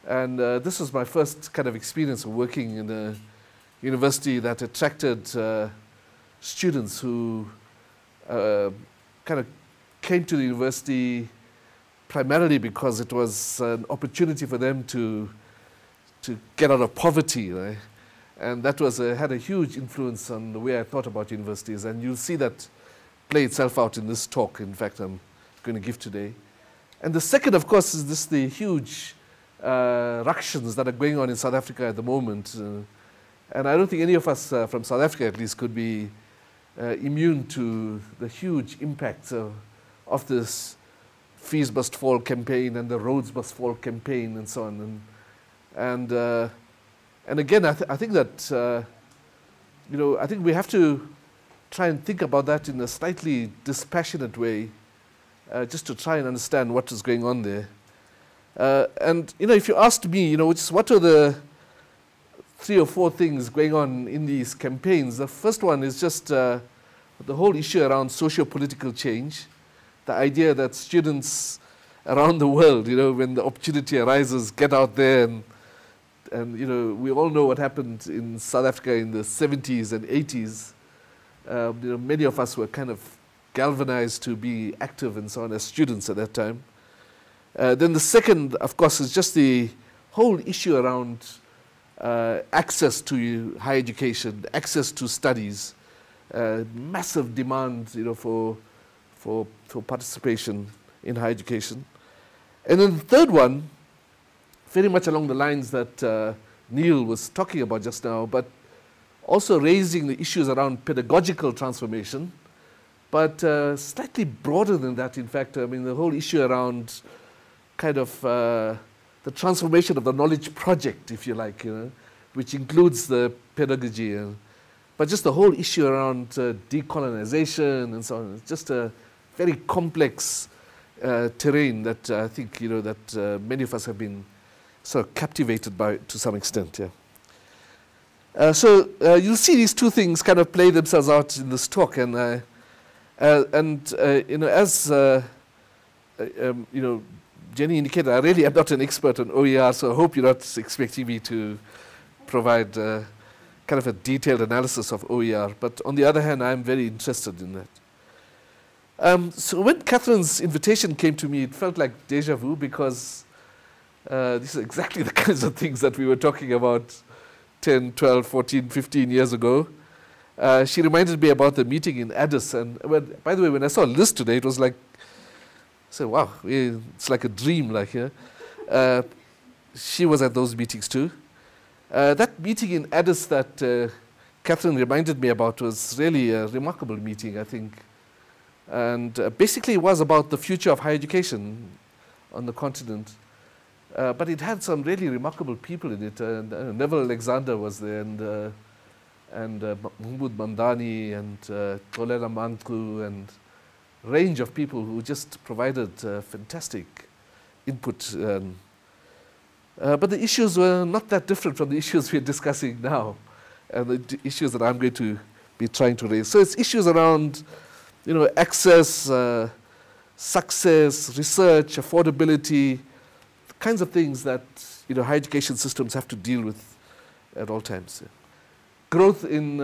And this was my first kind of experience of working in a university that attracted students who kind of came to the university primarily because it was an opportunity for them to get out of poverty, right? And that was had a huge influence on the way I thought about universities. And you'll see that play itself out in this talk, in fact, I'm going to give today. And the second, of course, is the huge ructions that are going on in South Africa at the moment. And I don't think any of us from South Africa, at least, could be immune to the huge impacts of this fees must fall campaign and the roads must fall campaign and so on. And again, I think that, I think we have to try and think about that in a slightly dispassionate way, just to try and understand what is going on there. And, if you asked me, what are the 3 or 4 things going on in these campaigns, the first one is just the whole issue around socio-political change, the idea that students around the world, when the opportunity arises, get out there and we all know what happened in South Africa in the 70s and 80s. Many of us were kind of galvanized to be active and so on as students at that time. Then the second, of course, is just the whole issue around access to higher education, access to studies, massive demand, for participation in higher education. And then the third one, very much along the lines that Neil was talking about just now, but also raising the issues around pedagogical transformation, but slightly broader than that, in fact. I mean, the whole issue around kind of the transformation of the knowledge project, if you like, which includes the pedagogy, but just the whole issue around decolonization and so on. It's just a very complex terrain that I think, that many of us have been sort of captivated by to some extent, yeah. So you'll see these 2 things kind of play themselves out in this talk, and as Jenny indicated, I really am not an expert on OER, so I hope you're not expecting me to provide kind of a detailed analysis of OER. But on the other hand, I'm very interested in that. So when Catherine's invitation came to me, it felt like deja vu, because these are exactly the kinds of things that we were talking about 10, 12, 14, 15 years ago. She reminded me about the meeting in Addis. And by the way, when I saw Liz today, it was like, so wow, it's like a dream, like, yeah. She was at those meetings too. That meeting in Addis that Catherine reminded me about was really a remarkable meeting, I think. And basically it was about the future of higher education on the continent. But it had some really remarkable people in it. Neville Alexander was there, and Mahmoud Mamdani, and Xolela Mantlu, and a range of people who just provided fantastic input. But the issues were not that different from the issues we're discussing now, and the issues that I'm going to be trying to raise. So it's issues around, access, success, research, affordability, kinds of things that higher education systems have to deal with at all times. Growth in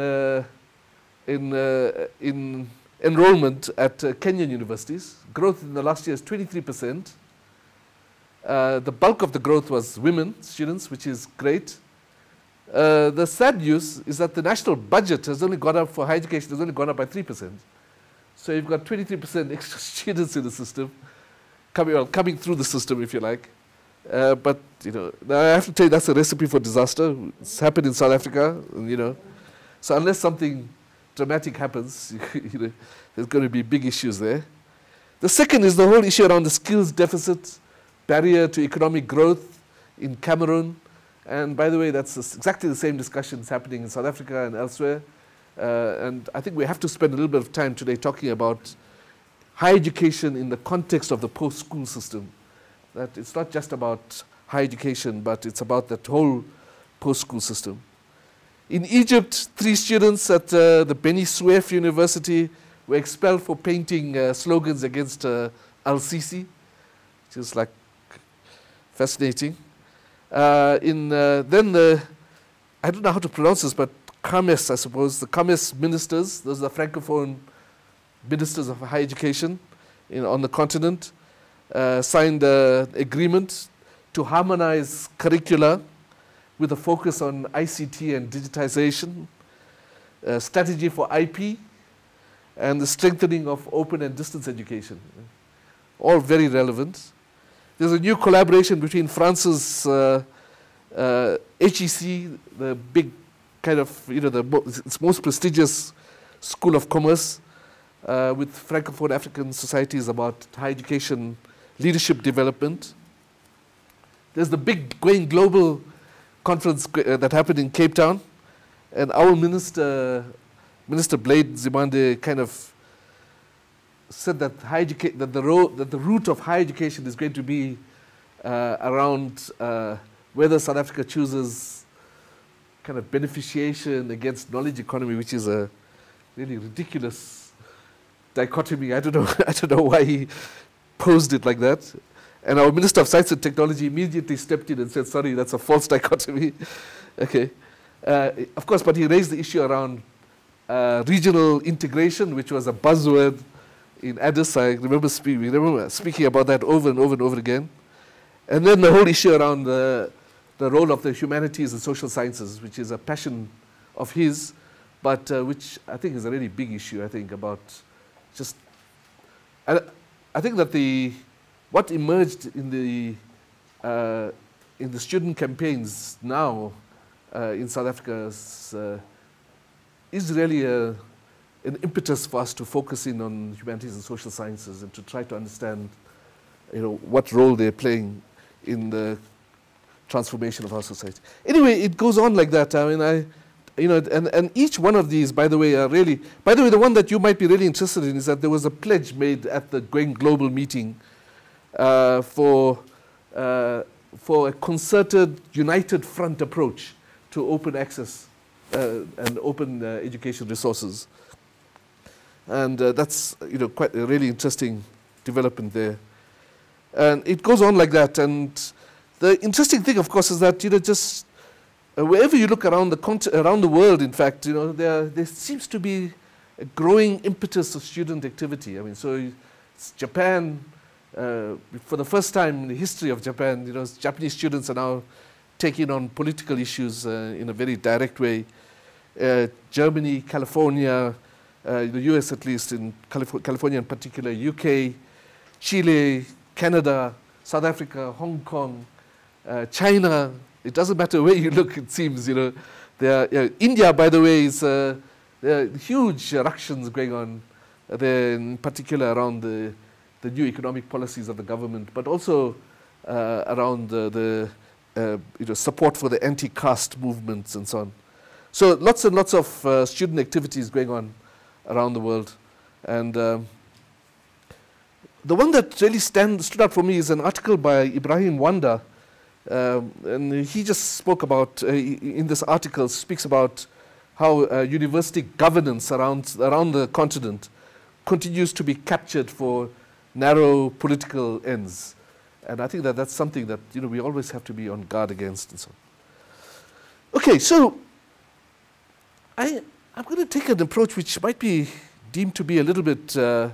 enrollment at Kenyan universities. Growth in the last year is 23%. The bulk of the growth was women students, which is great. The sad news is that the national budget has only gone up for higher education, has only gone up by 3%. So you've got 23% extra students in the system, coming through the system, if you like. But I have to tell you, that's a recipe for disaster. It's happened in South Africa, so unless something dramatic happens, there's going to be big issues there. The second is the whole issue around the skills deficit, barrier to economic growth in Cameroon. And by the way, that's exactly the same discussions happening in South Africa and elsewhere. And I think we have to spend a little bit of time today talking about higher education in the context of the post-school system. That it's not just about higher education, but it's about that whole post-school system. In Egypt, 3 students at the Beni Suef University were expelled for painting slogans against Al-Sisi, which is like fascinating. I don't know how to pronounce this, but CAMES, I suppose, the CAMES ministers, those are the Francophone ministers of higher education on the continent, signed an agreement to harmonize curricula with a focus on ICT and digitization, strategy for IP, and the strengthening of open and distance education. All very relevant. There's a new collaboration between France's HEC, the big kind of, its most prestigious school of commerce, with Francophone African societies about higher education leadership development. There's the big going global conference that happened in Cape Town, and our Minister Blade Nzimande kind of said that the root of higher education is going to be around whether South Africa chooses kind of beneficiation against knowledge economy, which is a really ridiculous dichotomy. I don't know why he posed it like that. And our Minister of Science and Technology immediately stepped in and said, sorry, that's a false dichotomy. Okay. Of course, but he raised the issue around regional integration, which was a buzzword in Addis. I remember speaking about that over and over and over again. And then the whole issue around the role of the humanities and social sciences, which is a passion of his, but which I think is a really big issue, I think, about just... I think that what emerged in the student campaigns now in South Africa is really an impetus for us to focus in on humanities and social sciences and to try to understand, what role they're playing in the transformation of our society. Anyway, it goes on like that. I mean, and each one of these, by the way, the one that you might be really interested in is that there was a pledge made at the Going Global meeting for a concerted, united front approach to open access and open education resources. And that's quite a really interesting development there. And it goes on like that. And the interesting thing, of course, is that just wherever you look around the world, in fact, there seems to be a growing impetus of student activity. I mean, so it's Japan. For the first time in the history of Japan, Japanese students are now taking on political issues in a very direct way. Germany, California, the US at least, in California in particular, UK, Chile, Canada, South Africa, Hong Kong, China. It doesn't matter where you look, it seems. India, by the way, there are huge ructions going on there, in particular around the new economic policies of the government, but also around the support for the anti-caste movements and so on. So lots and lots of student activities going on around the world. And the one that really stood out for me is an article by Ibrahim Wanda. And he just spoke about, in this article, speaks about how university governance around the continent continues to be captured for narrow political ends. And I think that that's something that we always have to be on guard against and so on. Okay, so I'm going to take an approach which might be deemed to be a little bit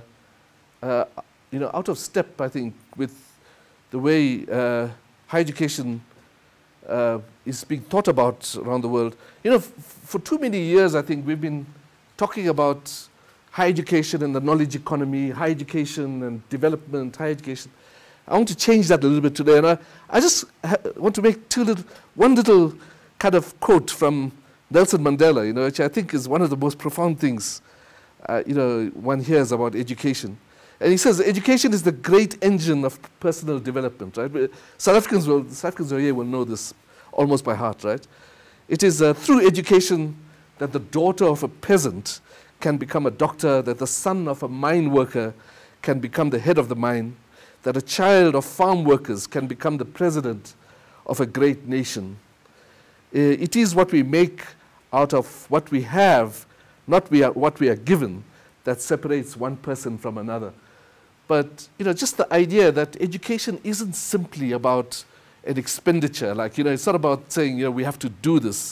out of step, I think, with the way higher education is being thought about around the world. For too many years, I think we've been talking about higher education and the knowledge economy, higher education and development, higher education. I want to change that a little bit today, and I just want to make one little kind of quote from Nelson Mandela, which I think is one of the most profound things, one hears about education. And he says, education is the great engine of personal development, right? South Africans who are here will know this almost by heart, right? It is through education that the daughter of a peasant can become a doctor, that the son of a mine worker can become the head of the mine, that a child of farm workers can become the president of a great nation. It is what we make out of what we have, not what we are given, that separates one person from another. But just the idea that education isn't simply about an expenditure. Like, it's not about saying, we have to do this.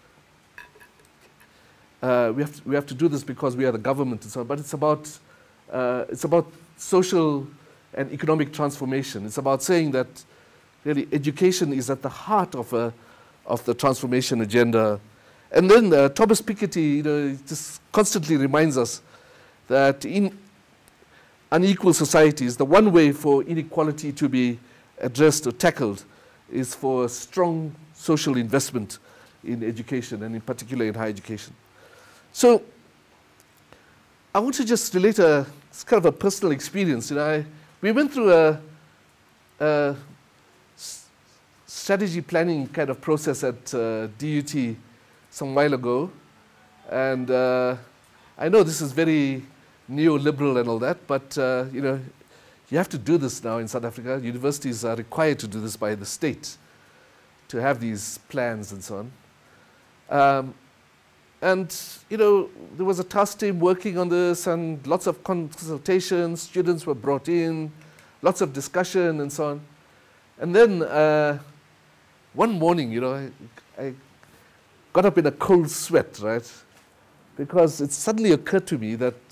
We have to do this because we are the government and so on. But it's about social and economic transformation. It's about saying that really education is at the heart of the transformation agenda. And then Thomas Piketty, just constantly reminds us that in unequal societies, the one way for inequality to be addressed or tackled is for strong social investment in education, and in particular in higher education. So I want to just relate it's kind of a personal experience. We went through a strategy planning kind of process at DUT some while ago, and I know this is very neoliberal and all that, but you have to do this now in South Africa. Universities are required to do this by the state, to have these plans and so on. And there was a task team working on this, and lots of consultations. Students were brought in, lots of discussion and so on. And then one morning, I got up in a cold sweat, right? Because it suddenly occurred to me that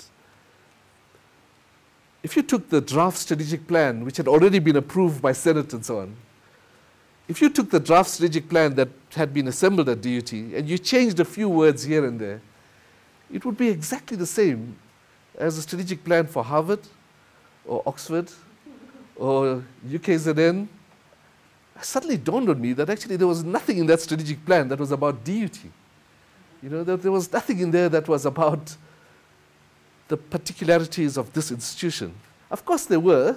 if you took the draft strategic plan, which had already been approved by Senate and so on, if you took the draft strategic plan that had been assembled at DUT and you changed a few words here and there, it would be exactly the same as a strategic plan for Harvard or Oxford or UKZN. It suddenly dawned on me that actually there was nothing in that strategic plan that was about DUT. That there was nothing in there that was about the particularities of this institution. Of course there were,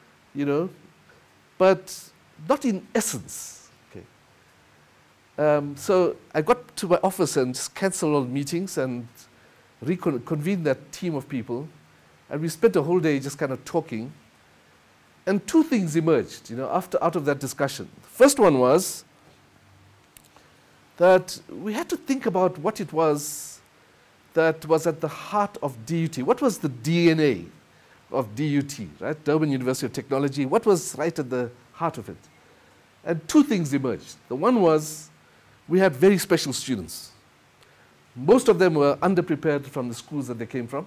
but not in essence. Okay. So I got to my office and just canceled all meetings and reconvened that team of people, and we spent a whole day just kind of talking. And two things emerged, out of that discussion. The first one was that we had to think about what it was that was at the heart of DUT. What was the DNA of DUT, right? Durban University of Technology. What was right at the heart of it? And two things emerged. The one was we had very special students. Most of them were underprepared from the schools that they came from.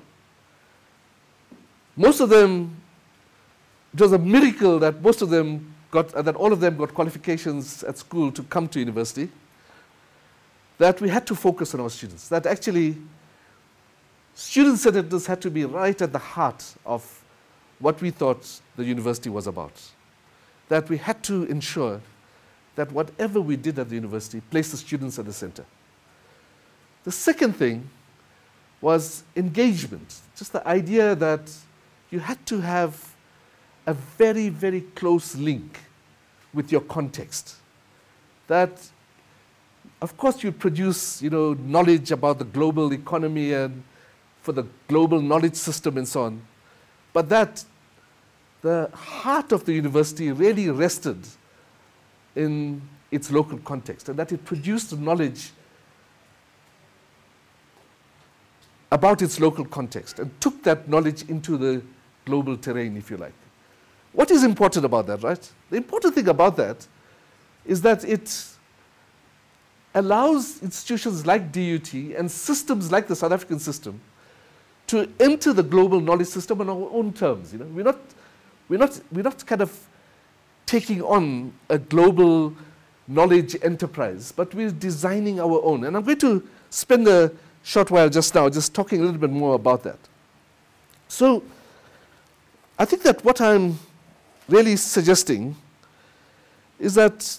Most of them, it was a miracle that most of them that all of them got qualifications at school to come to university, that we had to focus on our students, that actually student-centeredness had to be right at the heart of what we thought the university was about. That we had to ensure that whatever we did at the university placed the students at the center. The second thing was engagement, just the idea that you had to have a very, very close link with your context. That, of course, you produce, knowledge about the global economy and for the global knowledge system and so on, but that the heart of the university really rested in its local context, and that it produced knowledge about its local context and took that knowledge into the global terrain, if you like. What is important about that, right? The important thing about that is that it allows institutions like DUT and systems like the South African system to enter the global knowledge system on our own terms. We're not kind of taking on a global knowledge enterprise, but we're designing our own. And I'm going to spend a short while just now just talking a little bit more about that. So I think that what I'm really suggesting is that,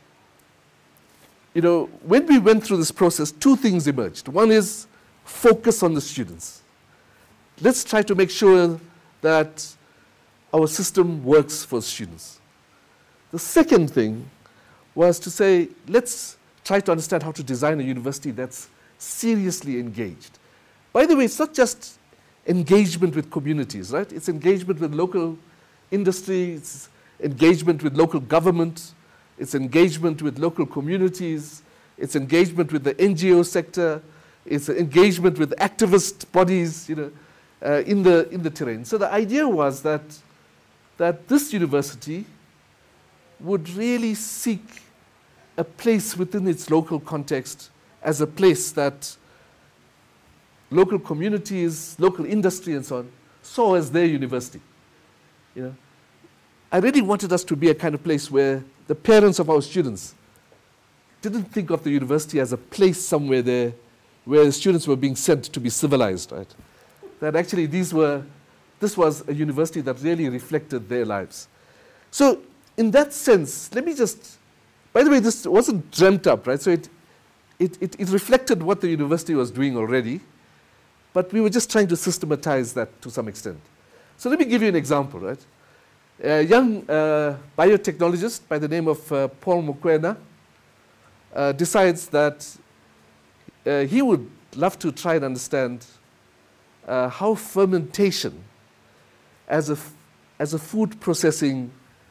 when we went through this process, two things emerged. One is focus on the students. Let's try to make sure that our system works for students. The second thing was to say, let's try to understand how to design a university that's seriously engaged. By the way, it's not just engagement with communities, right? It's engagement with local industry, it's engagement with local government, it's engagement with local communities, it's engagement with the NGO sector, it's engagement with activist bodies, in the terrain. So the idea was that this university would really seek a place within its local context as a place that local communities, local industry and so on, saw as their university. You know, I really wanted us to be a kind of place where the parents of our students didn't think of the university as a place somewhere there where the students were being sent to be civilized, right? That actually this was a university that really reflected their lives. So in that sense, let me just, by the way, this wasn't dreamt up, right? So it reflected what the university was doing already, but we were just trying to systematize that to some extent. So let me give you an example, right? A young biotechnologist by the name of Paul Mokoena decides that he would love to try and understand how fermentation as a food processing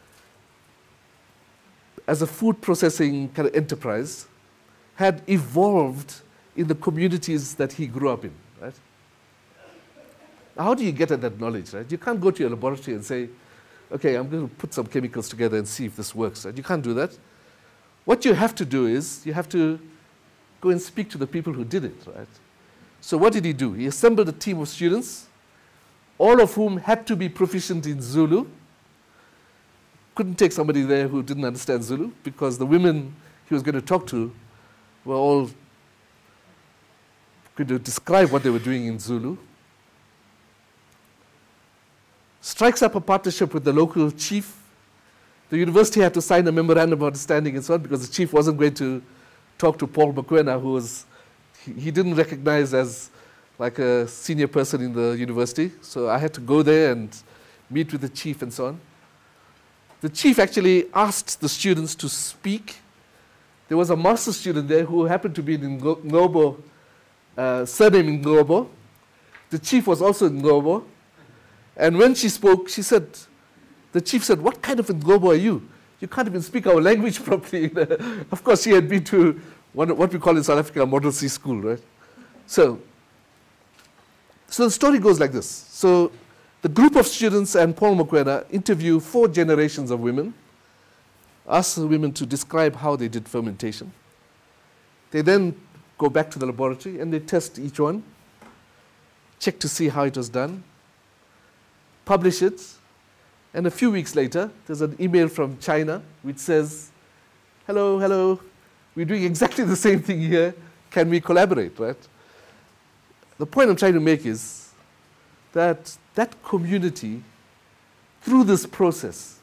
kind of enterprise had evolved in the communities that he grew up in, right? How do you get at that knowledge, right? You can't go to your laboratory and say, okay, I'm going to put some chemicals together and see if this works, right? You can't do that. What you have to do is you have to go and speak to the people who did it, right? So what did he do? He assembled a team of students, all of whom had to be proficient in Zulu. Couldn't take somebody there who didn't understand Zulu because the women he was going to talk to were all going to describe what they were doing in Zulu. Strikes up a partnership with the local chief. The university had to sign a memorandum of understanding and so on because the chief wasn't going to talk to Paul Mokoena, who was, he didn't recognize as like a senior person in the university. So I had to go there and meet with the chief and so on. The chief actually asked the students to speak. There was a master student there who happened to be in Ngobo, surname Ngobo. The chief was also in Ngobo. And when she spoke, she said, the chief said, what kind of Ngobo are you? You can't even speak our language properly. Of course, she had been to what we call in South Africa a Model C school, right? So the story goes like this. So the group of students and Paul Mokoena interview 4 generations of women, ask the women to describe how they did fermentation. They then go back to the laboratory and they test each one, check to see how it was done, publish it, and a few weeks later, there's an email from China which says, hello, hello, we're doing exactly the same thing here, can we collaborate, right? The point I'm trying to make is that that community, through this process,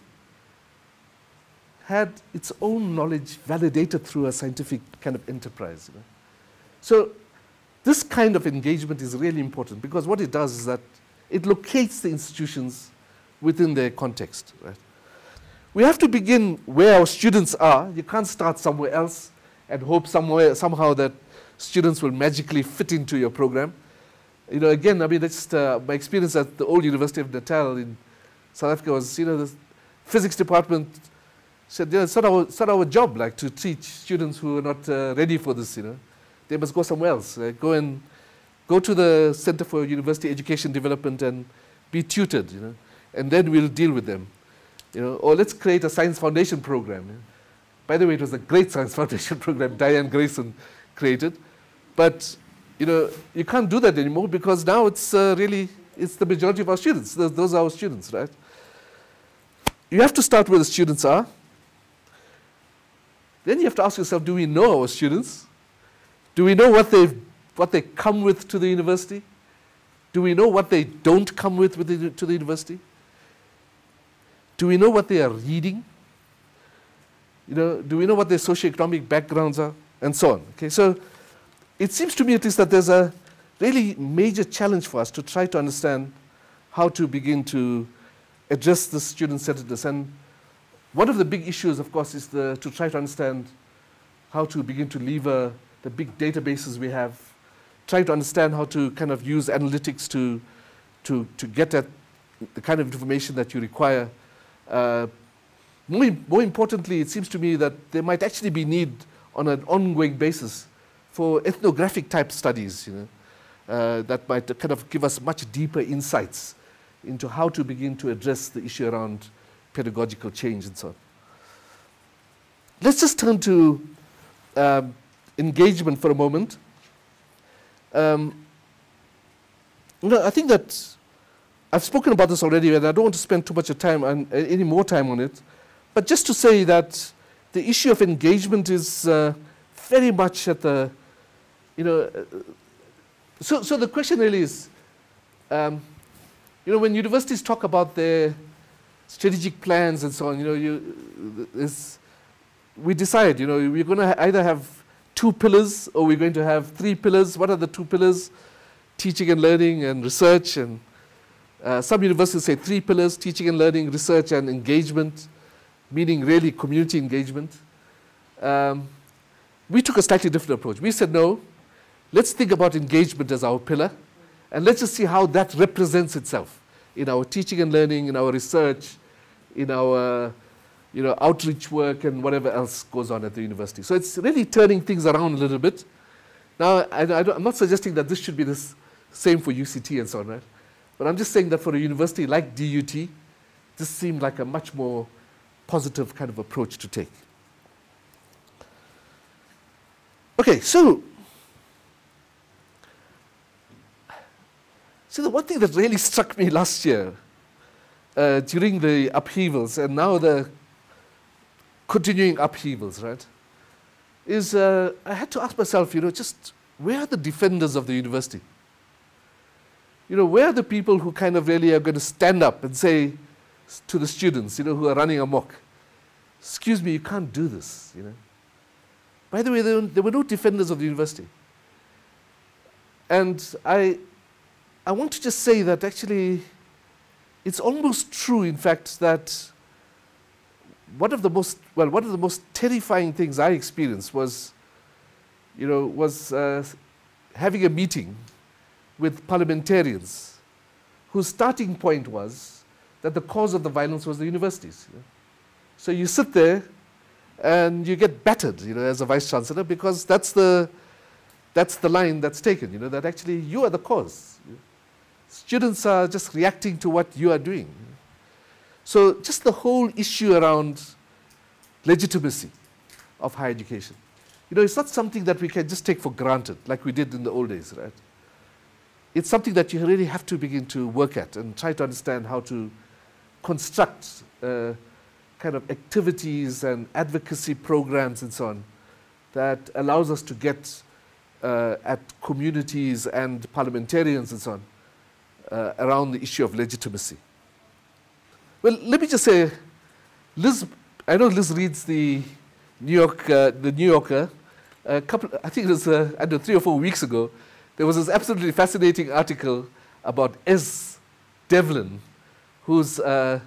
had its own knowledge validated through a scientific kind of enterprise. You know? So this kind of engagement is really important because what it does is that it locates the institutions within their context. Right? We have to begin where our students are. You can't start somewhere else and hope somehow that students will magically fit into your program. You know, again, I mean, that's my experience at the old University of Natal in South Africa was, you know, the physics department said, yeah, it's not our job, like, to teach students who are not ready for this, you know. They must go somewhere else. Go to the Center for University Education Development and be tutored, you know, and then we'll deal with them. You know, or let's create a Science Foundation program. You know. By the way, it was a great Science Foundation program Diane Grayson created. But, you know, you can't do that anymore because now it's really, it's the majority of our students. Those are our students, right? You have to start where the students are. Then you have to ask yourself, do we know our students? Do we know what they come with to the university? Do we know what they don't come with to the university? Do we know what they are reading? You know, do we know what their socioeconomic backgrounds are? And so on. Okay, so it seems to me at least that there's a really major challenge for us to try to understand how to begin to address the student-centeredness. And one of the big issues, of course, is to try to understand how to begin to lever the big databases we have, try to understand how to kind of use analytics to get at the kind of information that you require. More importantly, it seems to me that there might actually be need on an ongoing basis for ethnographic type studies, you know, that might kind of give us much deeper insights into how to begin to address the issue around pedagogical change and so on. let's just turn to engagement for a moment. I think that I've spoken about this already, and I don't want to spend too much of time on any more time on it. But just to say that the issue of engagement is very much at the, so the question really is, when universities talk about their strategic plans and so on, we decide, we're going to either have 2 pillars or we're going to have 3 pillars. What are the 2 pillars? Teaching and learning and research. And some universities say 3 pillars: teaching and learning, research, and engagement, meaning really community engagement. We took a slightly different approach. We said, no, let's think about engagement as our pillar, and let's just see how that represents itself in our teaching and learning, in our research, in our outreach work, and whatever else goes on at the university. So it's really turning things around a little bit. Now, I'm not suggesting that this should be the same for UCT and so on, right? But I'm just saying that for a university like DUT, this seemed like a much more positive kind of approach to take. Okay, so the one thing that really struck me last year during the upheavals and now the continuing upheavals, right, is I had to ask myself, just where are the defenders of the university? Where are the people who kind of really are going to stand up and say to the students, who are running amok, excuse me, you can't do this, By the way, there were no defenders of the university. And I want to just say that actually it's almost true, in fact, that one of the most terrifying things I experienced was, having a meeting with parliamentarians whose starting point was that the cause of the violence was the universities. So you sit there and you get battered, as a vice chancellor, because that's the line that's taken, that actually you are the cause. Students are just reacting to what you are doing. So just the whole issue around legitimacy of higher education. It's not something that we can just take for granted like we did in the old days, right? It's something that you really have to begin to work at and try to understand how to construct kind of activities and advocacy programs and so on that allows us to get at communities and parliamentarians and so on around the issue of legitimacy. Well, let me just say, Liz, I know Liz reads the New Yorker. I think it was 3 or 4 weeks ago. There was this absolutely fascinating article about S. Devlin, who's a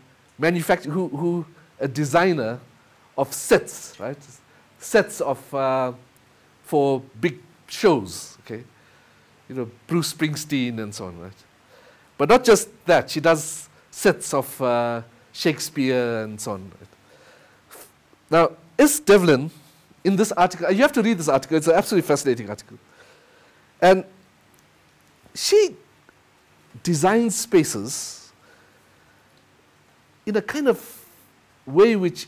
designer of sets, right? Sets of for big shows, okay? Bruce Springsteen and so on, right? But not just that, she does sets of Shakespeare and so on. Right? Now, S. Devlin, in this article, you have to read this article, it's an absolutely fascinating article. And she designs spaces in a kind of way which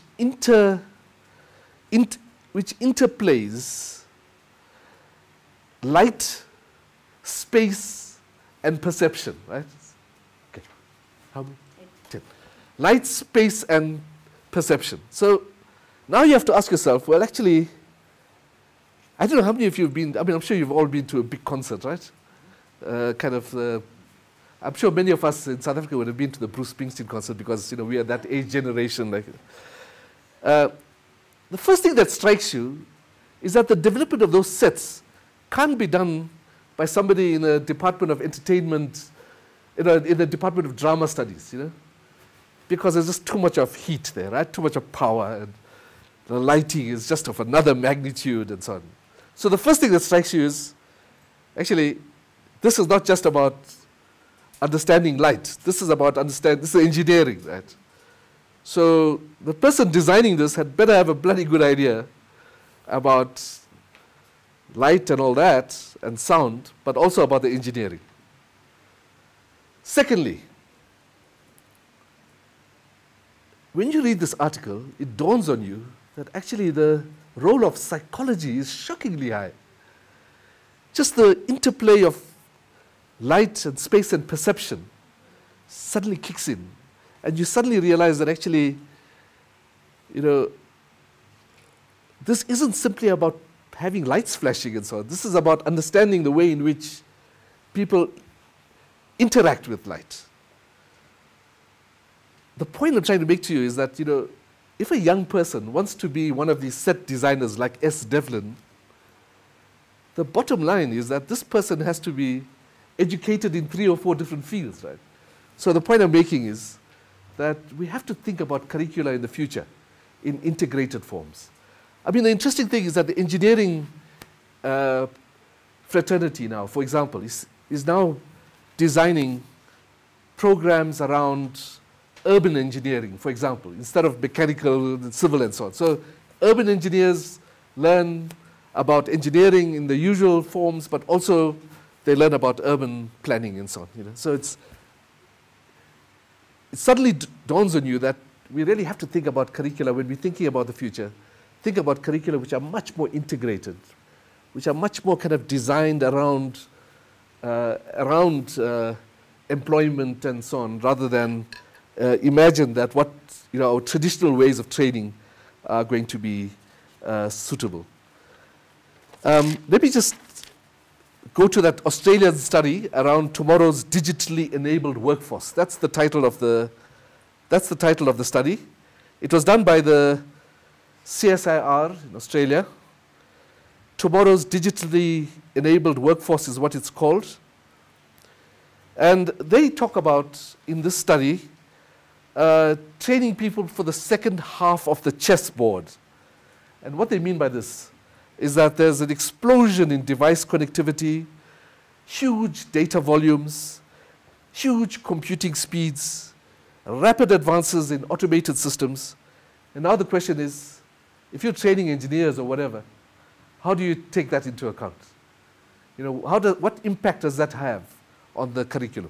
interplays light, space, and perception, right? Okay. How many? 10. Light, space, and perception. So now you have to ask yourself, well, actually, I don't know how many of you have been, I'm sure you've all been to a big concert, right? I'm sure many of us in South Africa would have been to the Bruce Springsteen concert because, we are that age generation. The first thing that strikes you is that the development of those sets can't be done by somebody in a department of entertainment, in the department of drama studies, because there's just too much of heat there, right? Too much of power, and the lighting is just of another magnitude and so on. So the first thing that strikes you is, actually, this is not just about understanding light. This is about this is engineering, right? So the person designing this had better have a bloody good idea about light and all that, and sound, but also about the engineering. Secondly, when you read this article, it dawns on you that actually the role of psychology is shockingly high. Just the interplay of light and space and perception suddenly kicks in. And you suddenly realize that actually, this isn't simply about having lights flashing and so on. This is about understanding the way in which people interact with light. The point I'm trying to make to you is that, if a young person wants to be one of these set designers like S. Devlin, the bottom line is that this person has to be educated in 3 or 4 different fields, right? So the point I'm making is that we have to think about curricula in the future in integrated forms. I mean, the interesting thing is that the engineering fraternity now, for example, is now designing programs around urban engineering, for example, instead of mechanical and civil and so on. So urban engineers learn about engineering in the usual forms, but also they learn about urban planning and so on. So it suddenly dawns on you that we really have to think about curricula when we're thinking about the future. Think about curricula which are much more integrated, which are much more kind of designed around employment and so on, rather than imagine that what our traditional ways of training are going to be suitable. Let me just go to that Australian study around tomorrow's digitally enabled workforce. That's the title of the study. It was done by the CSIR in Australia. Tomorrow's digitally enabled workforce is what it's called. And they talk about, in this study, training people for the second half of the chessboard. And what they mean by this is that there's an explosion in device connectivity, huge data volumes, huge computing speeds, rapid advances in automated systems. And now the question is, if you're training engineers or whatever, how do you take that into account? What impact does that have on the curriculum?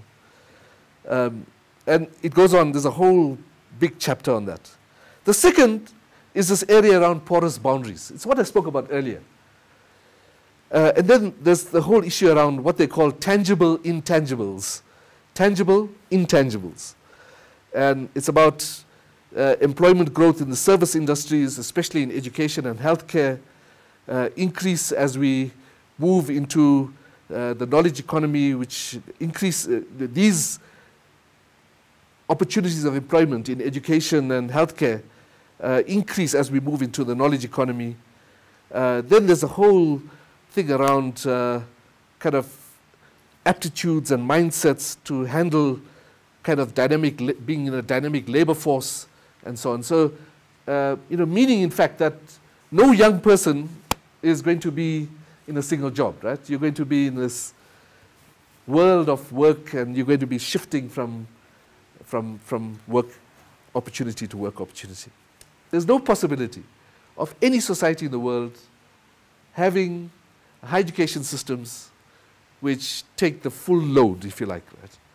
And it goes on, there's a whole big chapter on that. The second is this area around porous boundaries. It's what I spoke about earlier. And then there's the whole issue around what they call tangible intangibles. Tangible intangibles. And it's about employment growth in the service industries, especially in education and healthcare, increase as we move into the knowledge economy, which increase these opportunities of employment in education and healthcare increase as we move into the knowledge economy. Then there's a whole thing around kind of aptitudes and mindsets to handle kind of being in a dynamic labor force and so on. So, meaning in fact that no young person is going to be in a single job, right? You're going to be in this world of work, and you're going to be shifting from work opportunity to work opportunity. There's no possibility of any society in the world having high education systems which take the full load, if you like,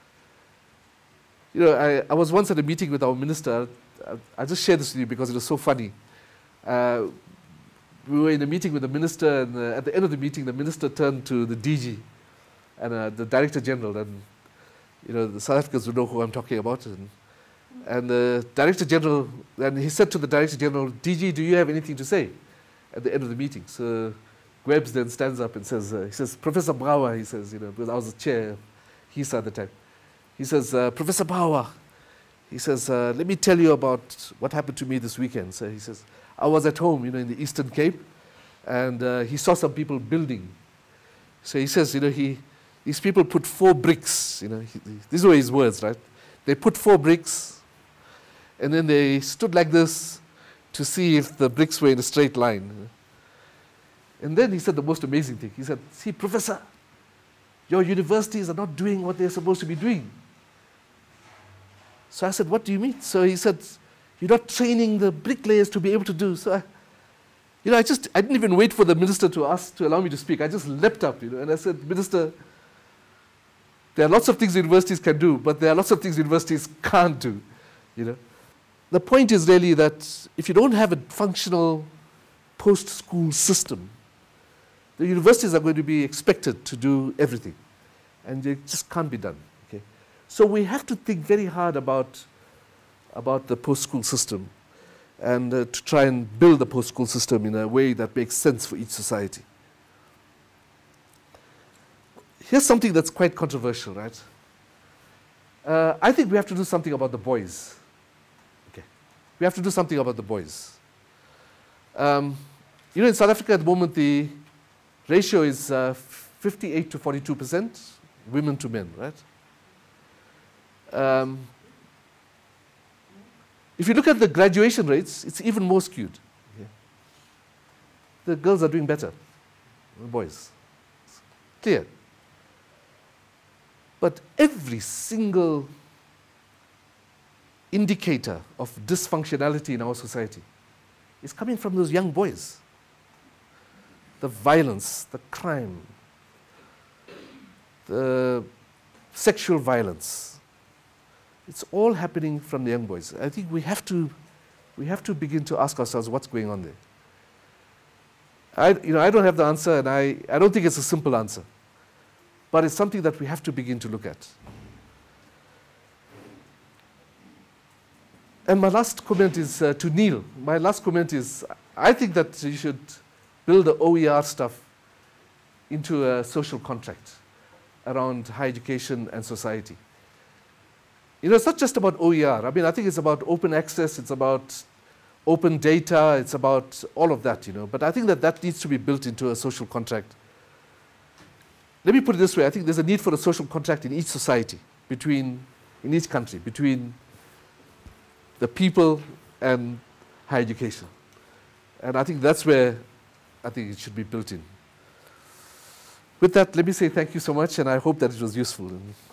right? I was once at a meeting with our minister. I'll just share this with you because it was so funny. We were in a meeting with the minister, and at the end of the meeting, the minister turned to the DG and the Director General, and the South Africans will know who I'm talking about. And the Director General, and he said to the Director General, DG, do you have anything to say at the end of the meeting? So Gwebs then stands up and says, he says, Professor Bauer, he says, because I was the chair, HISA at the time. He says, Professor Bauer, he says, let me tell you about what happened to me this weekend. So he says, I was at home, in the Eastern Cape, and he saw some people building. So he says, these people put 4 bricks, these were his words, right? They put 4 bricks, and then they stood like this to see if the bricks were in a straight line. And then he said the most amazing thing. He said, see, Professor, your universities are not doing what they're supposed to be doing. So I said, what do you mean? So he said, you're not training the bricklayers to be able to do. So I didn't even wait for the minister to allow me to speak. I just leapt up, and I said, Minister, there are lots of things universities can do, but there are lots of things universities can't do, the point is really that if you don't have a functional post-school system, the universities are going to be expected to do everything, and it just can't be done. Okay? So we have to think very hard about the post-school system, and to try and build the post-school system in a way that makes sense for each society. Here's something that's quite controversial, right? I think we have to do something about the boys. Okay, we have to do something about the boys. You know, in South Africa at the moment, the ratio is 58 to 42%, women to men, right? If you look at the graduation rates, it's even more skewed. Okay. The girls are doing better than the boys. It's clear. But every single indicator of dysfunctionality in our society is coming from those young boys. The violence, the crime, the sexual violence. It's all happening from the young boys. I think we have to begin to ask ourselves what's going on there. I don't have the answer, and I don't think it's a simple answer. But it's something that we have to begin to look at. And my last comment is to Neil. My last comment is, I think that you should build the OER stuff into a social contract around higher education and society. You know, it's not just about OER. I mean, I think it's about open access, it's about open data, it's about all of that, you know. But I think that needs to be built into a social contract. Let me put it this way. I think there's a need for a social contract in each society, in each country, between the people and higher education. And I think that's where I think it should be built in. With that, let me say thank you so much, and I hope that it was useful.